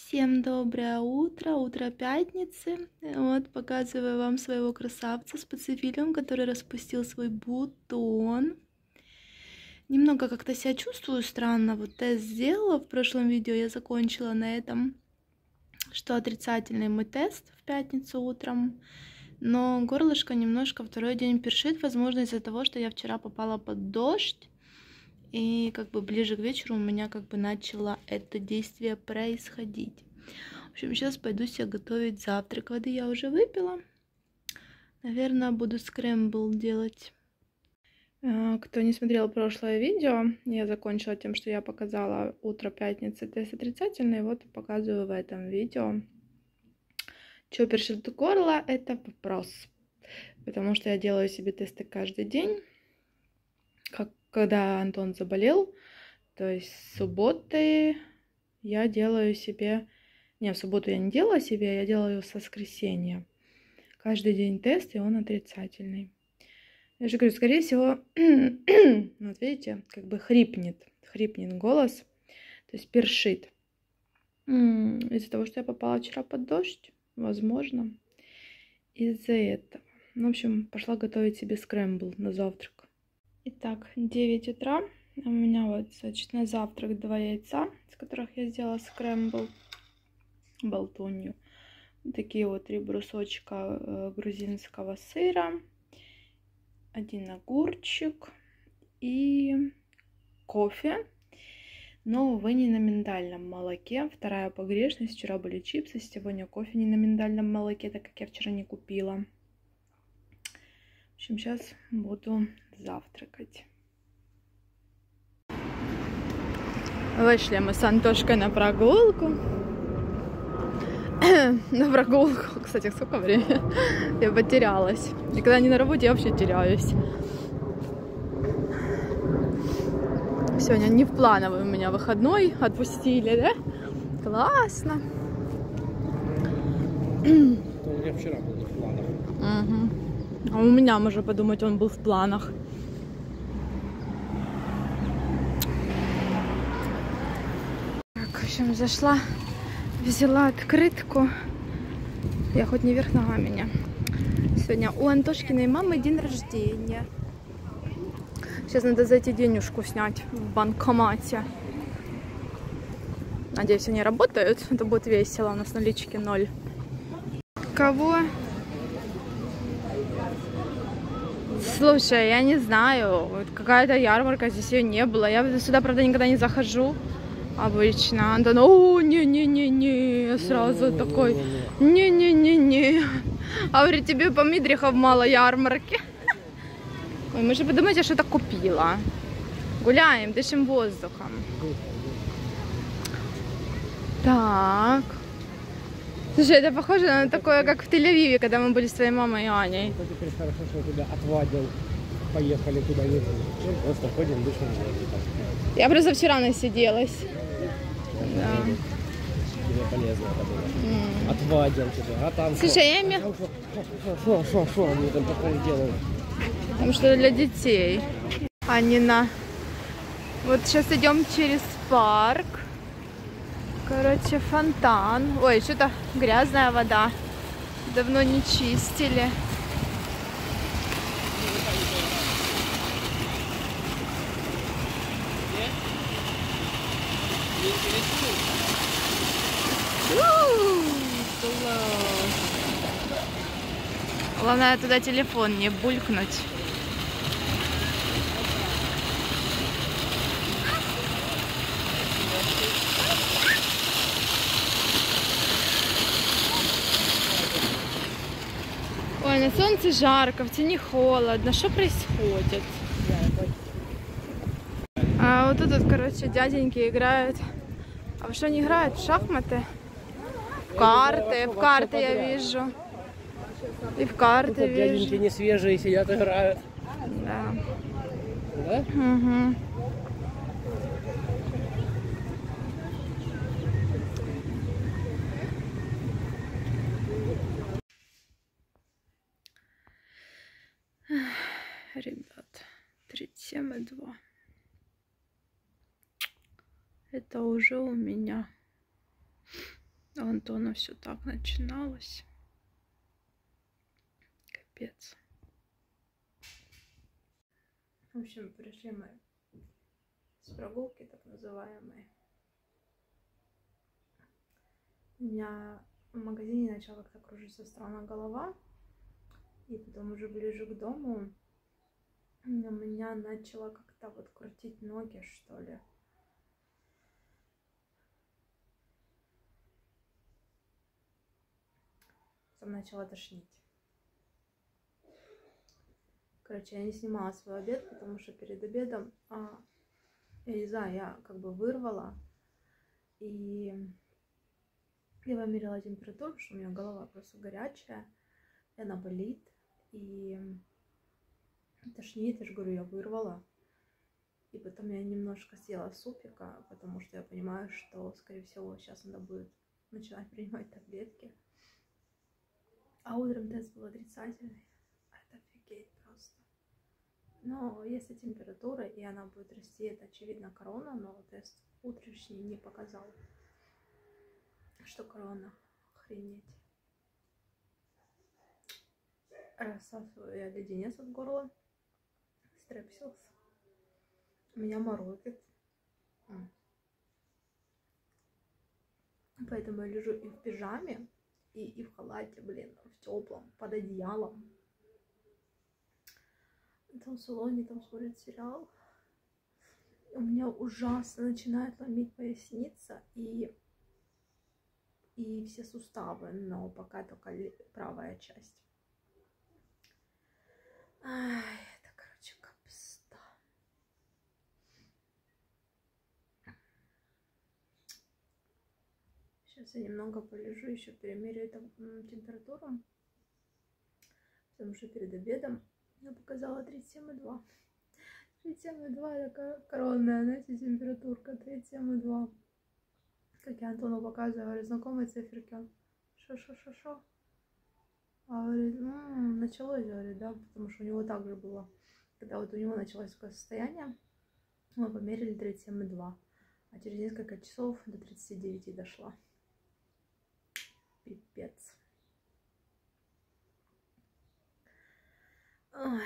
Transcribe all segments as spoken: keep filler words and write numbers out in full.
Всем доброе утро, утро пятницы. Вот показываю вам своего красавца с пацифилем, который распустил свой бутон. Немного как-то себя чувствую странно. Вот тест сделала в прошлом видео, я закончила на этом, что отрицательный мой тест в пятницу утром. Но горлышко немножко второй день першит, возможно, из-за того, что я вчера попала под дождь. И как бы ближе к вечеру у меня как бы начало это действие происходить. В общем, сейчас пойду себе готовить завтрак. Воды я уже выпила. Наверное, буду скрэмбл делать. Кто не смотрел прошлое видео, я закончила тем, что я показала утро пятницы тест отрицательный. Вот показываю в этом видео. Что першит горло, это вопрос. Потому что я делаю себе тесты каждый день. Как когда Антон заболел, то есть с субботы я делаю себе... Не, в субботу я не делала себе, я делаю с воскресенья. Каждый день тест, и он отрицательный. Я же говорю, скорее всего, вот видите, как бы хрипнет, хрипнет голос, то есть першит. Из-за того, что я попала вчера под дождь, возможно, из-за этого. Ну, в общем, пошла готовить себе скрэмбл на завтрак. Итак, девять утра. У меня вот, значит, на завтрак два яйца, из которых я сделала скрэмбл, болтунью. Такие вот три брусочка грузинского сыра, один огурчик и кофе. Но, увы, не на миндальном молоке. Вторая погрешность. Вчера были чипсы, сегодня кофе не на миндальном молоке, так как я вчера не купила. В общем, сейчас буду завтракать. Вышли мы с Антошкой на прогулку. На прогулку. Кстати, сколько времени? Я потерялась. И когда не на работе, я вообще теряюсь. Сегодня не в плановый у меня выходной. Отпустили, да? Классно. У меня вчера был в планах. Угу. А у меня, можно подумать, он был в планах. Так, в общем, зашла, взяла открытку. Я хоть не вверх ногами меня. Сегодня у Антошкиной мамы день рождения. Сейчас надо зайти денежку снять в банкомате. Надеюсь, они работают. Это будет весело. У нас налички ноль. Кого? Слушай, я не знаю, вот какая-то ярмарка, здесь ее не было. Я сюда, правда, никогда не захожу обычно. Антон, о, не-не-не-не, сразу не, такой, не-не-не-не. А говорит, тебе по Мидрихов мало ярмарки. Ой, мы же подумайте, что это купила. Гуляем, дышим воздухом. Так. Слушай, это похоже на такое, как в Тель-Авиве, когда мы были с твоей мамой и Аней. Теперь хорошо, что я тебя отвадил. Поехали куда-нибудь. Просто ходим, дышим. Я просто вчера насиделась. Да. Тебе полезно это было. Mm. Отвадил тебя, а там... Слушай, я имею... Шо, шо, шо, они там такое делают. Там что для детей, а не на... Вот сейчас идем через парк. Короче, фонтан. Ой, что-то грязная вода. Давно не чистили. Главное туда телефон не булькнуть. Ой, на солнце жарко, в тени холодно. Что происходит? А вот тут, вот, короче, дяденьки играют. А вы что, не играют? В шахматы? В карты. В карты я вижу. И в карты вижу. Дяденьки не свежие сидят, играют. Да. Да? Угу. Ребят, тридцать семь и два. Это уже у меня У Антона все так начиналось. Капец. В общем, пришли мы с прогулки, так называемой. У меня в магазине начала как-то кружиться странно голова. И потом уже ближе к дому у меня начало как-то вот крутить ноги, что ли. Потом начала тошнить. Короче, я не снимала свой обед, потому что перед обедом, а, я не знаю, я как бы вырвала. И я померила температуру, что у меня голова просто горячая, и она болит. И тошнит, я же говорю, я вырвала. И потом я немножко съела супика, потому что я понимаю, что, скорее всего, сейчас надо будет начинать принимать таблетки. А утром тест был отрицательный. Это офигеть просто. Но если температура, и она будет расти, это очевидно корона, но тест утренний не показал, что корона. Охренеть. Рассасываю я леденец от горла. Стрепсилс. Меня морозит. Поэтому я лежу и в пижаме, и, и в халате, блин, в теплом, под одеялом. Там в салоне, там смотрит сериал. У меня ужасно начинает ломить поясница и, и все суставы, но пока только правая часть. Ай, это, короче, капста. Сейчас я немного полежу, еще перемеряю там температуру, потому что перед обедом я показала тридцать семь и два. тридцать семь и два это коронная, знаете, температурка, тридцать семь и два. Как я Антону показываю, говорю, знакомые циферки. Шо-шо-шо-шо. А говорит, ну, началось, говорит, да, потому что у него также было, когда вот у него началось такое состояние, мы померили тридцать семь и два, а через несколько часов до тридцати девяти дошла. Пипец. Ой.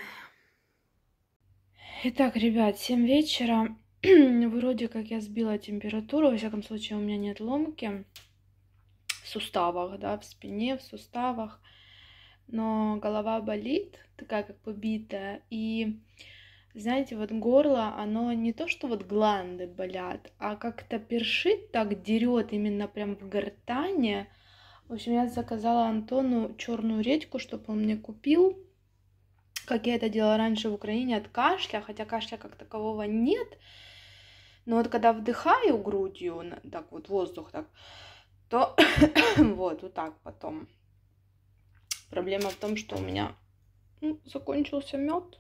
Итак, ребят, семь вечера, вроде как я сбила температуру, во всяком случае у меня нет ломки в суставах, да, в спине, в суставах. Но голова болит, такая как побитая, и, знаете, вот горло, оно не то, что вот гланды болят, а как-то першит, так дерет именно прям в гортане. В общем, я заказала Антону черную редьку, чтобы он мне купил, как я это делала раньше в Украине от кашля, хотя кашля как такового нет, но вот когда вдыхаю грудью, так вот воздух так, то вот, вот так потом. Проблема в том, что у меня ну, закончился мед.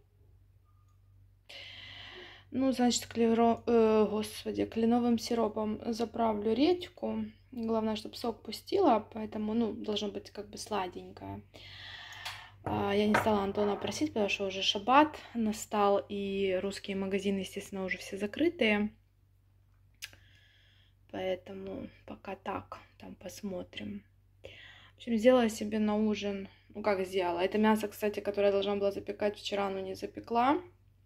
Ну, значит, клеро... э, господи, кленовым сиропом заправлю редьку. Главное, чтобы сок пустила, поэтому, ну, должно быть как бы сладенькое. А, я не стала Антона просить, потому что уже шаббат настал, и русские магазины, естественно, уже все закрытые. Поэтому пока так, там посмотрим. В общем, сделала себе на ужин, ну как сделала, это мясо, кстати, которое я должна была запекать вчера, но не запекла.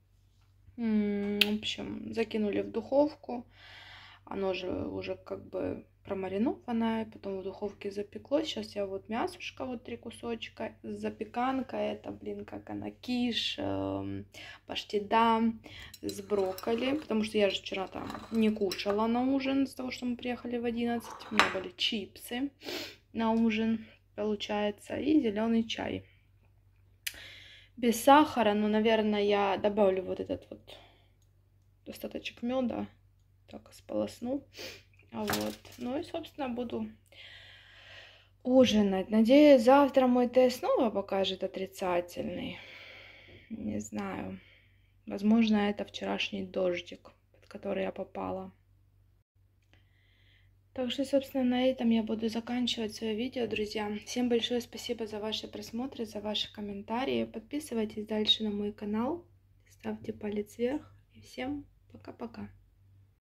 В общем, закинули в духовку, оно же уже как бы промаринованное, потом в духовке запеклось. Сейчас я вот мясушка, вот три кусочка, запеканка, это, блин, как она, киш, э, паштеда с брокколи, потому что я же вчера там не кушала на ужин из-за того, что мы приехали в одиннадцать, у меня были чипсы на ужин, получается, и зеленый чай. Без сахара, но, наверное, я добавлю вот этот вот достаточек меда, так сполосну. Вот. Ну и, собственно, буду ужинать. Надеюсь, завтра мой тест снова покажет отрицательный. Не знаю. Возможно, это вчерашний дождик, под который я попала. Так что, собственно, на этом я буду заканчивать свое видео, друзья. Всем большое спасибо за ваши просмотры, за ваши комментарии. Подписывайтесь дальше на мой канал, ставьте палец вверх. И всем пока-пока.